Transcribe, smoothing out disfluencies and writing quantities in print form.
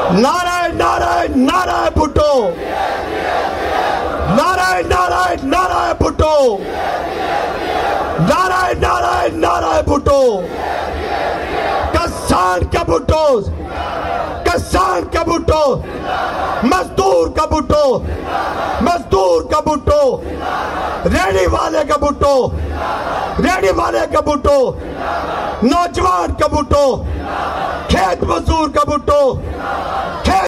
नाराय नाराय नाराय भुट्टो, नाराय नाराय नाराय भुट्टो, नाराय नाराय नाराय भुट्टो। किसान का भुट्टो, किसान का भुट्टो, मजदूर का भुट्टो, मजदूर का भुट्टो, रेडी वाले का भुट्टो, रेडी वाले का भुट्टो, नौजवान का भुट्टो, खेत मजदूर का भुट्टो, खेत